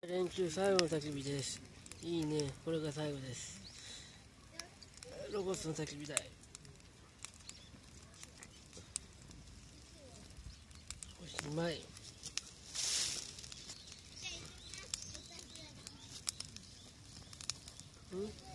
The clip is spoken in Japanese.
連休最後の焚き火です。いいね、これが最後です。ロゴスの焚き火台。おしまい。ん